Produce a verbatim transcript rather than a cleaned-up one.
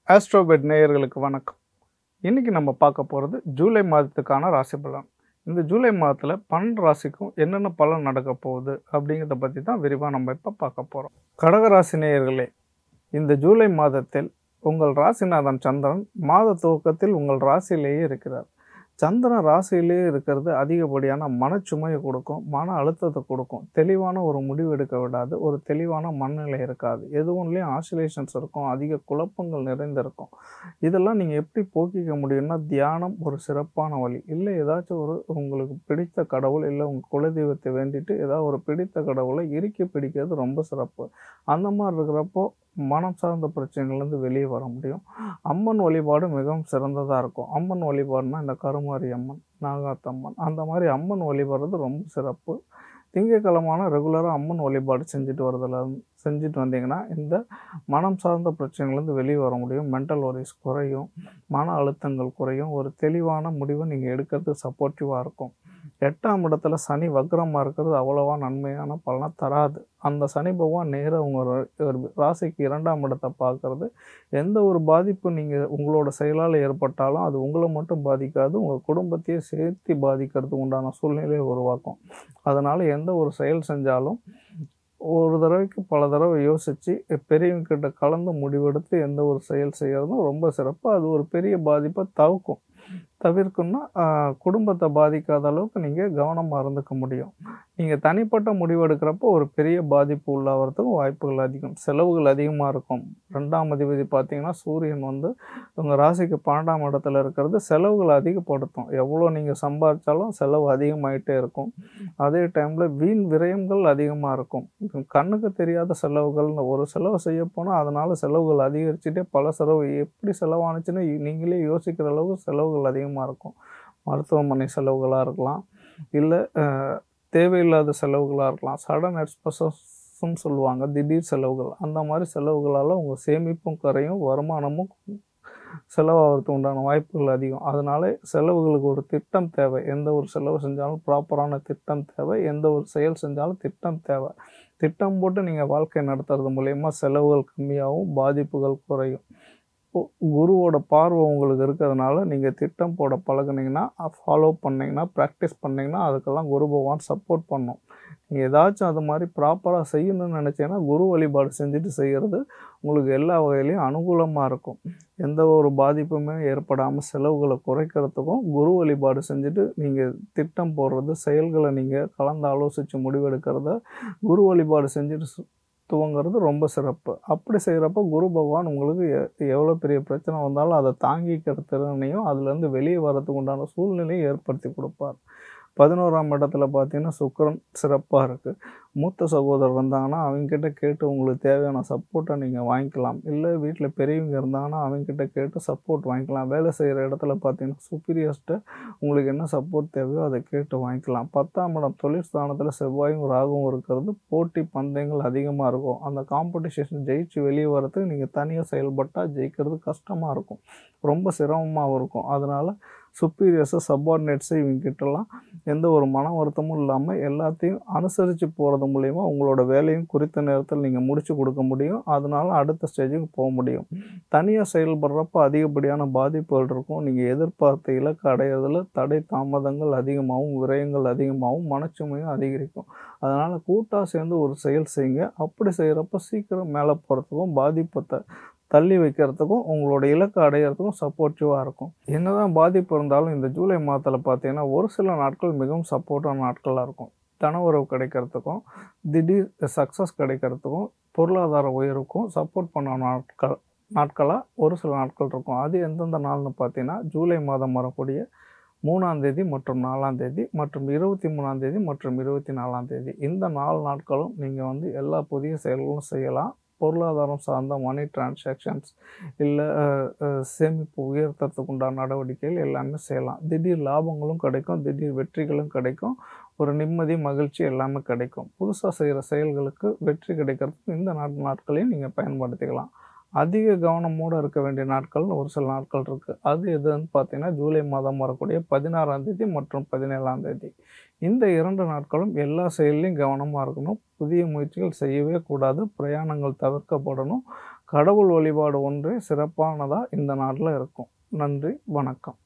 AstroVed நேயர்களுக்கு வணக்கம். இன்னைக்கு நம்ம பார்க்க போகிறது ஜூலை மாதத்துக்கான ராசி பலன். இந்த ஜூலை மாதத்தில் பன்னெண்டு ராசிக்கும் என்னென்ன பலன் நடக்க போகுது அப்படிங்கிறத பற்றி தான் விரிவாக நம்ம இப்போ பார்க்க போகிறோம். கடகராசி நேயர்களே, இந்த ஜூலை மாதத்தில் உங்கள் ராசிநாதன் சந்திரன் மாத துவக்கத்தில் உங்கள் ராசியிலேயே இருக்கிறார். சந்திரன் ராசியிலேயே இருக்கிறது அதிகப்படியான மனச்சுமையை கொடுக்கும், மன அழுத்தத்தை கொடுக்கும், தெளிவான ஒரு முடிவு எடுக்க விடாது, ஒரு தெளிவான மனநிலை இருக்காது, எதுவும்லேயும் ஆசிலேஷன்ஸ் இருக்கும், அதிக குழப்பங்கள் நிறைந்திருக்கும். இதெல்லாம் நீங்கள் எப்படி போக்கிக்க முடியும்னா, தியானம் ஒரு சிறப்பான வழி. இல்லை ஏதாச்சும் ஒரு உங்களுக்கு பிடித்த கடவுள் இல்லை உங்கள் குலதெய்வத்தை வேண்டிட்டு ஏதாவது ஒரு பிடித்த கடவுளை இறுக்கி பிடிக்கிறது ரொம்ப சிறப்பு. அந்த மாதிரி இருக்கிறப்போ மனம் சார்ந்த பிரச்சனைகள்லேருந்து வெளியே வர முடியும். அம்மன் வழிபாடு மிகவும் சிறந்ததாக இருக்கும். அம்மன் வழிபாடுனா இந்த கருமாரி அம்மன், நாகாத்தம்மன், அந்த மாதிரி அம்மன் வழிபடுறது ரொம்ப சிறப்பு. திங்கக்கிழமான ரெகுலராக அம்மன் வழிபாடு செஞ்சுட்டு வரதில் செஞ்சுட்டு வந்தீங்கன்னா இந்த மனம் சார்ந்த பிரச்சனைகள்லேருந்து வெளியே வர முடியும். மென்டல் ஒரிஸ் குறையும், மன அழுத்தங்கள் குறையும், ஒரு தெளிவான முடிவை நீங்கள் எடுக்கிறது சப்போர்ட்டிவாக இருக்கும். எட்டாம் இடத்துல சனி வக்ரமாக இருக்கிறது அவ்வளோவா நன்மையான பலனை தராது. அந்த சனி பகவான் நேராக உங்கள் ராசிக்கு இரண்டாம் இடத்தை பார்க்கறது எந்த ஒரு பாதிப்பு நீங்கள் உங்களோட செயலால் ஏற்பட்டாலும் அது உங்களை மட்டும் பாதிக்காது, உங்கள் குடும்பத்தையே சேர்த்து பாதிக்கிறதுக்கு உண்டான சூழ்நிலையை உருவாக்கும். அதனால் எந்த ஒரு செயல் செஞ்சாலும் ஒரு தடவைக்கு பல தடவை யோசித்து பெரியவங்க கிட்ட கலந்து முடிவெடுத்து எந்த ஒரு செயல் செய்கிறதும் ரொம்ப சிறப்பு. அது ஒரு பெரிய பாதிப்பை தவிர்க்கும். தவிர்க்குன்னா குடும்பத்தை பாதிக்காத அளவுக்கு நீங்கள் கவனமாக இருந்துக்க முடியும். நீங்கள் தனிப்பட்ட முடிவெடுக்கிறப்போ ஒரு பெரிய பாதிப்பு உள்ளாகிறதுக்கும் வாய்ப்புகள் அதிகம், செலவுகள் அதிகமாக இருக்கும். ரெண்டாம் அதிபதி பார்த்தீங்கன்னா சூரியன் வந்து உங்கள் ராசிக்கு பன்னெண்டாம் இடத்துல இருக்கிறது செலவுகள் அதிகப்படுத்தும். எவ்வளோ நீங்கள் சம்பாதிச்சாலும் செலவு அதிகமாகிட்டே இருக்கும். அதே டைமில் வீண் விரயங்கள் அதிகமாக இருக்கும். கண்ணுக்கு தெரியாத செலவுகள், ஒரு செலவு செய்ய போனால் அதனால் செலவுகள் அதிகரிச்சுட்டே பல செலவு எப்படி செலவானுச்சுன்னு நீங்களே யோசிக்கிற அளவுக்கு செலவுகள் அதிகமாக இருக்கும். மருத்துவமனை செலவுகளாக இருக்கலாம், இல்லை தேவையில்லாத செலவுகளாக இருக்கலாம், சடன் எக்ஸ்பென்சஸ்ன்னு சொல்லுவாங்க, திடீர் செலவுகள். அந்த மாதிரி செலவுகளால் உங்கள் சேமிப்பும் குறையும், வருமானமும் செலவாகிறதுக்கு உண்டான வாய்ப்புகள் அதிகம். அதனால செலவுகளுக்கு ஒரு திட்டம் தேவை. எந்த ஒரு செலவு செஞ்சாலும் ப்ராப்பரான திட்டம் தேவை, எந்த ஒரு செயல் செஞ்சாலும் திட்டம் தேவை. திட்டம் போட்டு நீங்கள் வாழ்க்கை நடத்துறது மூலயமா செலவுகள் கம்மியாகவும் பாதிப்புகள் குறையும். குருவோட பார்வை உங்களுக்கு இருக்கிறதுனால நீங்கள் திட்டம் போட பழகுனீங்கன்னா, ஃபாலோ பண்ணிங்கன்னா, ப்ராக்டிஸ் பண்ணிங்கன்னா அதுக்கெல்லாம் குரு பகவான் சப்போர்ட் பண்ணும். நீங்கள் ஏதாச்சும் அது மாதிரி ப்ராப்பராக செய்யணும்னு நினச்சிங்கன்னா குரு வழிபாடு செஞ்சுட்டு செய்கிறது உங்களுக்கு எல்லா வகையிலையும் அனுகூலமாக இருக்கும். எந்த ஒரு பாதிப்புமே ஏற்படாமல் செலவுகளை குறைக்கிறதுக்கும் குரு வழிபாடு செஞ்சுட்டு நீங்கள் திட்டம் போடுறது, செயல்களை நீங்கள் கலந்து ஆலோசித்து முடிவெடுக்கிறத குரு வழிபாடு செஞ்சுட்டு துவங்கிறது ரொம்ப சிறப்பு. அப்படி செய்கிறப்ப குரு பகவான் உங்களுக்கு எவ்வளோ பெரிய பிரச்சனை வந்தாலும் அதை தாங்கிக்கிற திறனையும் அதுலேருந்து வெளியே வர்றதுக்கு உண்டான சூழ்நிலையை ஏற்படுத்தி கொடுப்பார். பதினோராம் இடத்துல பார்த்தீங்கன்னா சுக்கிரன் சிறப்பாக இருக்குது. மூத்த சகோதரர் இருந்தாங்கன்னா அவங்கக்கிட்ட கேட்டு உங்களுக்கு தேவையான சப்போர்ட்டை நீங்கள் வாங்கிக்கலாம். இல்லை வீட்டில் பெரியவங்க இருந்தாங்கன்னா அவங்கக்கிட்ட கேட்டு சப்போர்ட் வாங்கிக்கலாம். வேலை செய்கிற இடத்துல பார்த்தீங்கன்னா சுப்பீரியர்ஸ்ட்டை உங்களுக்கு என்ன சப்போர்ட் தேவையோ அதை கேட்டு வாங்கிக்கலாம். பத்தாம் இடம் தொழில் ஸ்தானத்தில் செவ்வாயும் ராகவும் இருக்கிறது போட்டி பந்தயங்கள் அதிகமாக இருக்கும். அந்த காம்படிஷன் ஜெயிச்சு வெளியே வரதுக்கு நீங்கள் தனியாக செயல்பட்டால் ஜெயிக்கிறது கஷ்டமாக இருக்கும், ரொம்ப சிரமமாகவும் இருக்கும். அதனால் சுப்பீரியர்ஸை சப்பார்டினேட்ஸை இவங்ககிட்டலாம் எந்த ஒரு மன வருத்தமும் இல்லாமல் எல்லாத்தையும் அனுசரித்து போகிறது மூலயமா உங்களோட வேலையும் குறித்த நேரத்தில் நீங்கள் முடித்து கொடுக்க முடியும். அதனால் அடுத்த ஸ்டேஜுக்கு போக முடியும். தனியாக செயல்படுறப்போ அதிகப்படியான பாதிப்புகள் இருக்கும். நீங்கள் எதிர்பார்த்த இலக்கு அடையிறதுல தடை தாமதங்கள் அதிகமாகவும் விரயங்கள் அதிகமாகவும் மனச்சுமையும் அதிகரிக்கும். அதனால் கூட்டாக சேர்ந்து ஒரு செயல் செய்யுங்க. அப்படி செய்கிறப்ப சீக்கிரம் மேலே போகிறதுக்கும் பாதிப்பத்தை தள்ளி வைக்கிறதுக்கும் உங்களோட இலக்கு அடையிறதுக்கும் சப்போர்ட்டிவாக இருக்கும். என்னதான் பாதிப்பு இருந்தாலும் இந்த ஜூலை மாதத்தில் பார்த்தீங்கன்னா ஒரு சில நாட்கள் மிகவும் சப்போர்ட்டான நாட்களாக இருக்கும். தனவுறவு கிடைக்கிறதுக்கும் திடீர் சக்ஸஸ் கிடைக்கிறதுக்கும் பொருளாதார உயர்வுக்கும் சப்போர்ட் பண்ண நாட்கள் நாட்களாக ஒரு சில நாட்கள் இருக்கும். அது எந்தெந்த நாள்னு பார்த்தீங்கன்னா ஜூலை மாதம் வரக்கூடிய மூணாம் தேதி மற்றும் நாலாம் தேதி மற்றும் இருபத்தி மூணாம் தேதி மற்றும் இருபத்தி நாலாம் தேதி இந்த நாலு நாட்களும் நீங்கள் வந்து எல்லா புதிய செயல்களும் செய்யலாம். பொருளாதாரம் சார்ந்த மணி டிரான்சாக்ஷன்ஸ் இல்லை சேமிப்பு உயர்த்துறதுக்கு உண்டான நடவடிக்கைகள் எல்லாமே செய்யலாம். திடீர் லாபங்களும் கிடைக்கும், திடீர் வெற்றிகளும் கிடைக்கும், ஒரு நிம்மதி மகிழ்ச்சி எல்லாமே கிடைக்கும். புதுசாக செய்கிற செயல்களுக்கு வெற்றி கிடைக்கிறதுக்கு இந்த நாட்களையும் நீங்கள் பயன்படுத்திக்கலாம். அதிக கவனமோடு இருக்க வேண்டிய நாட்கள்னு ஒரு சில நாட்கள் இருக்குது. அது எதுன்னு பார்த்தீங்கன்னா ஜூலை மாதம் வரக்கூடிய பதினாறாம் தேதி மற்றும் பதினேழாம் தேதி. இந்த இரண்டு நாட்களும் எல்லா செயல்லையும் கவனமாக இருக்கணும். புதிய முயற்சிகள் செய்யவே கூடாது. பிரயாணங்கள் தவிர்க்கப்படணும். கடவுள் வழிபாடு ஒன்றே சிறப்பானதாக இந்த நாட்டில் இருக்கும். நன்றி, வணக்கம்.